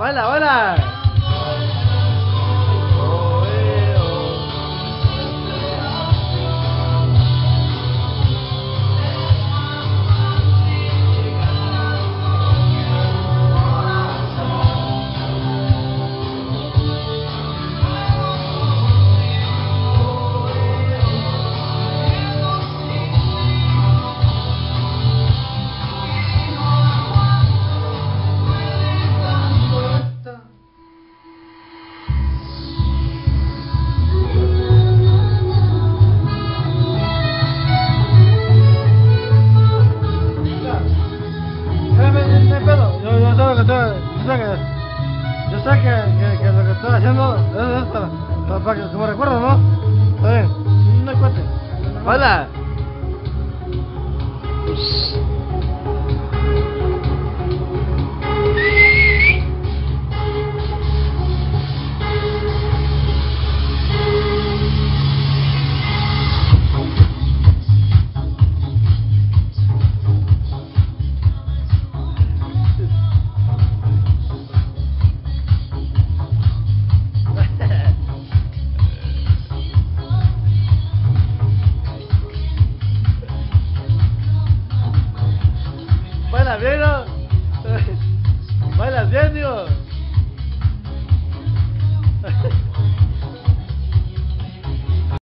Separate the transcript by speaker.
Speaker 1: Hola, hola. Yo sé que lo que estoy haciendo es esto, para que me recuerden, ¿no? Está bien, no me cuente. Hola.